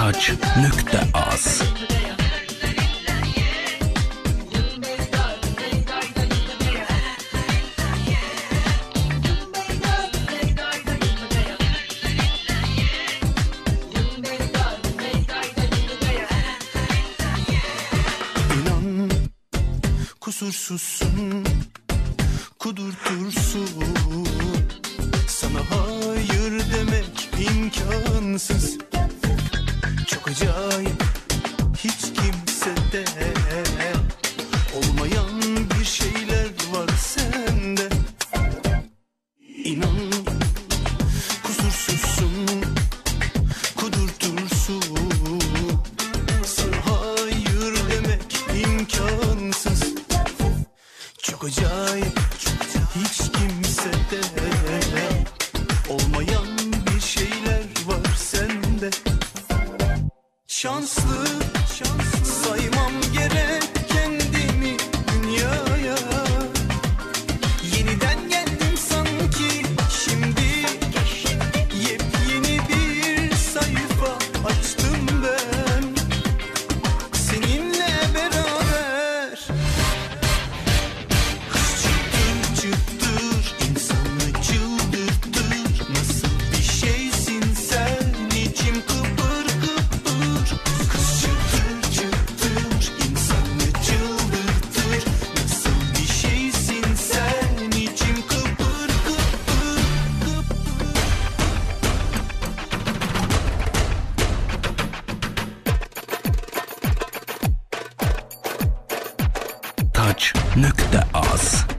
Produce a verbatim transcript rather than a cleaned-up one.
taç nokta az. İnan kusursuzsun, kudurtursun. Sana hayır demek imkansız. Çok acayip, hiç kimsede olmayan bir şeyler var sende. İnan kusursuzsun, kudurtursun. Sana hayır demek imkansız. Çok acayip, hiç kimsede olmayan bir şeyler var sende. Şanslı, şanslı saymam gerek kendimi dünyaya. Yeniden geldim sanki şimdi. Yepyeni bir sayfa açtım ben seninle beraber. Çıtır çıtır insanı çıldırtır. Nasıl bir şeysin sen, içim kıpır kıpır. Kız çıtır çıtır insanı çıldırtır. Nasıl bir şeysin sen, içim kıpır kıpır kıpır. taç nokta az.